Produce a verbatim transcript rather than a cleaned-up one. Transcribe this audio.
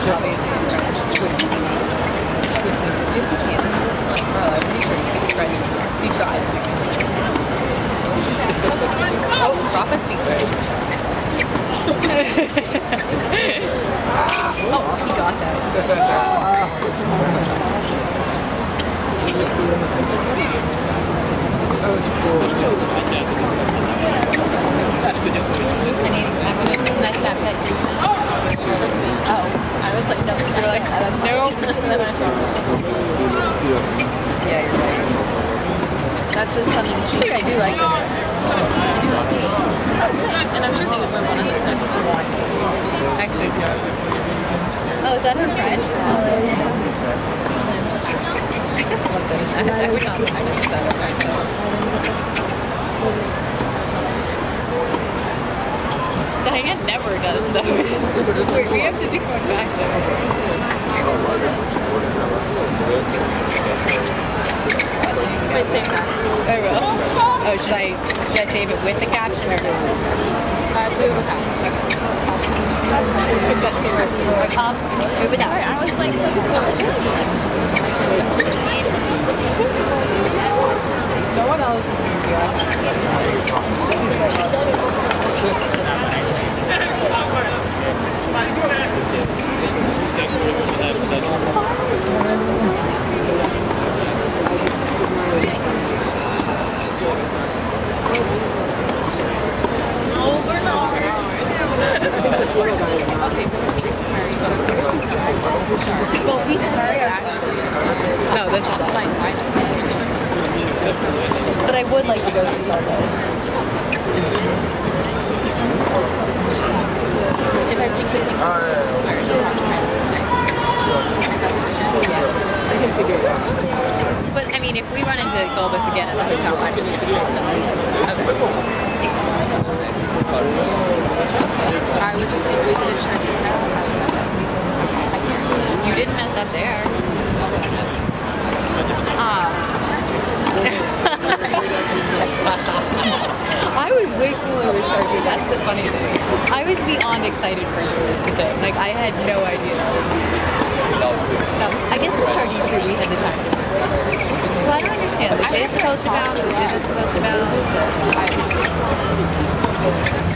Yes, you can. Like, bro, I'm pretty sure he speaks French. He tries. Oh, Rafa speaks French. Oh, he got that. Oh, I was like, no, you're like, that's no. Yeah, you're right. That's just something. Actually, I do like it. I do like it. And I'm sure they would wear one of those necklaces. Actually, oh, is that her friend? She doesn't look good. I, I would not look at that her friend. Diane never does those. Wait, we have to do one back there. Might save that. I will. Oh, should I should I save it with the caption or? Uh, do it with caption. I just took that seriously. Um, do it without. I was like, no one else is being too off. It's just because I love it. Oh, Bernard! Okay, well, he's sorry, actually. No, this is all. But I would like to go see all those. If I can keep sorry, to talk to friends tonight. Is that sufficient? Yes. I can figure it out. But I mean, if we run into Gulbis again at the hotel, I'm just going to okay. I would just think we did a Chinese now. I can't. You didn't mess up there. Ah. I was way cooler with Sharky. That's the funny thing. I was beyond excited for you is the thing. Like, I had no idea. No, I guess with Sharky too, we had the time differently. So I don't understand. This is supposed to bounce. This isn't supposed to bounce. So I